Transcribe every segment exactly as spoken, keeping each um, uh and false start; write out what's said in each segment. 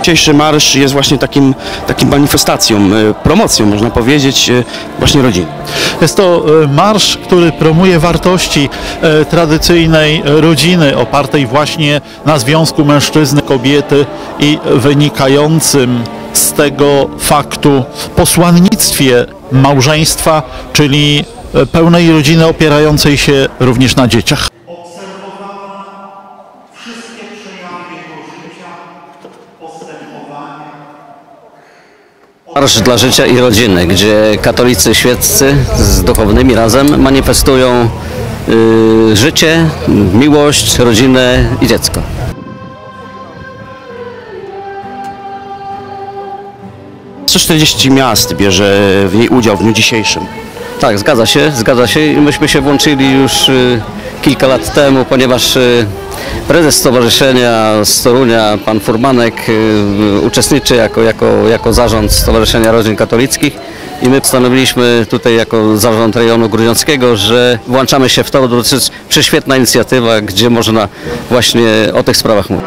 Dzisiejszy marsz jest właśnie takim, takim manifestacją, promocją, można powiedzieć, właśnie rodziny. Jest to marsz, który promuje wartości tradycyjnej rodziny, opartej właśnie na związku mężczyzny, kobiety i wynikającym z tego faktu posłannictwie małżeństwa, czyli pełnej rodziny opierającej się również na dzieciach. Marsz dla życia i rodziny, gdzie katolicy świeccy z duchownymi razem manifestują y, życie, miłość, rodzinę i dziecko. sto czterdzieści miast bierze w niej udział w dniu dzisiejszym. Tak, zgadza się, zgadza się i myśmy się włączyli już y, kilka lat temu, ponieważ y, prezes Stowarzyszenia z Torunia, pan Furmanek, y, uczestniczy jako, jako, jako zarząd Stowarzyszenia Rodzin Katolickich i my postanowiliśmy tutaj jako zarząd rejonu grudziąckiego, że włączamy się w to, to jest prześwietna inicjatywa, gdzie można właśnie o tych sprawach mówić.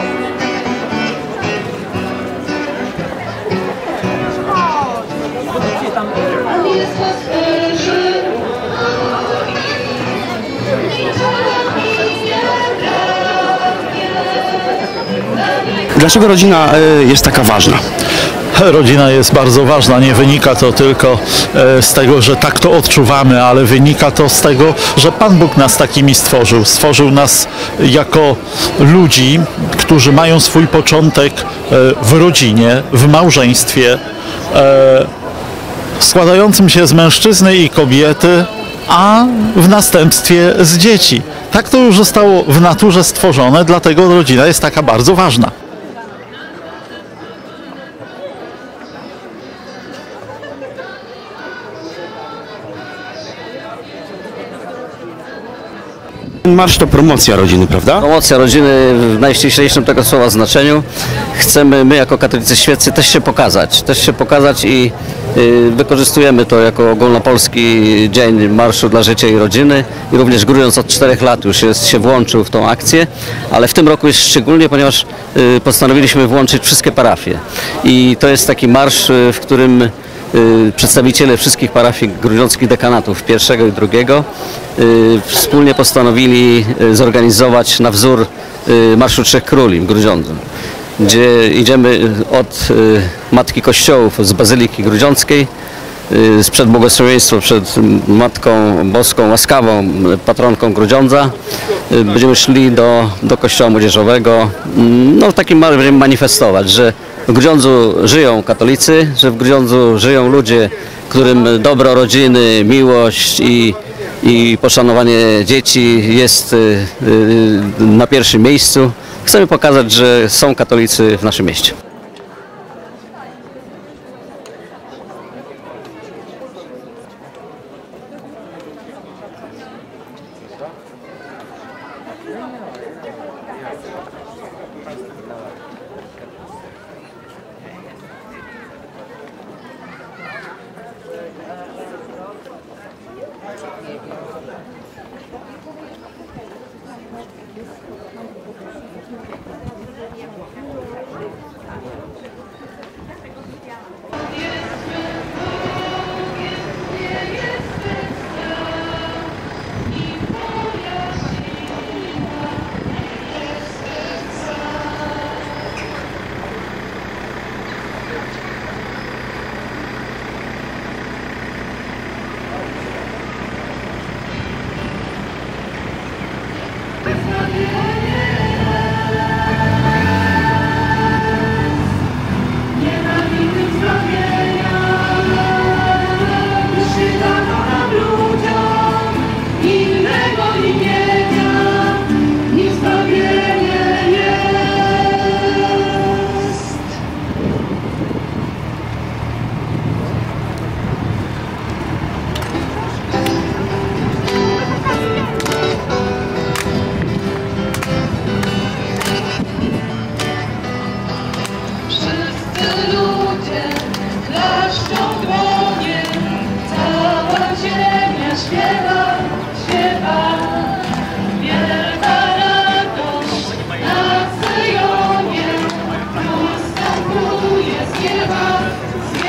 Dlaczego rodzina jest taka ważna? Rodzina jest bardzo ważna, nie wynika to tylko z tego, że tak to odczuwamy, ale wynika to z tego, że Pan Bóg nas takimi stworzył. Stworzył nas jako ludzi, którzy mają swój początek w rodzinie, w małżeństwie, składającym się z mężczyzny i kobiety, a w następstwie z dzieci. Tak to już zostało w naturze stworzone, dlatego rodzina jest taka bardzo ważna. Marsz to promocja rodziny, prawda? Promocja rodziny w najściślejszym tego słowa znaczeniu. Chcemy my jako katolicy świeccy też się pokazać, też się pokazać i y, wykorzystujemy to jako ogólnopolski dzień Marszu dla Życia i Rodziny i również Grudziądz od czterech lat już jest, się włączył w tą akcję, ale w tym roku jest szczególnie, ponieważ y, postanowiliśmy włączyć wszystkie parafie i to jest taki marsz, y, w którym przedstawiciele wszystkich parafii grudziąckich dekanatów pierwszego i drugiego wspólnie postanowili zorganizować na wzór Marszu Trzech Króli w Grudziądzu, gdzie idziemy od Matki Kościołów z Bazyliki Grudziąckiej, przed błogosławieństwo przed Matką Boską Łaskawą, patronką Grudziądza. Będziemy szli do, do Kościoła Młodzieżowego, no takim będziemy manifestować, że w Grudziądzu żyją katolicy, że w Grudziądzu żyją ludzie, którym dobro rodziny, miłość i, i poszanowanie dzieci jest na pierwszym miejscu. Chcemy pokazać, że są katolicy w naszym mieście.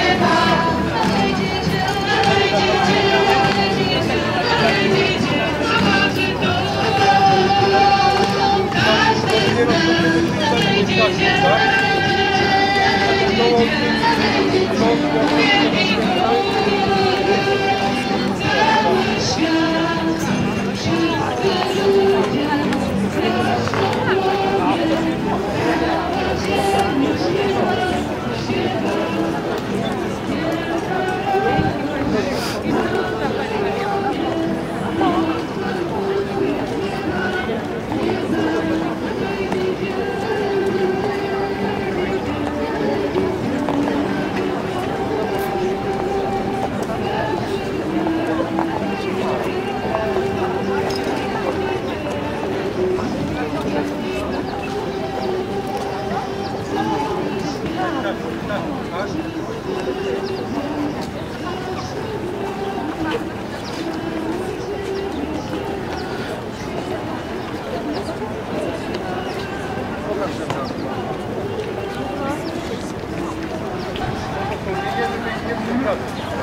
Proszę.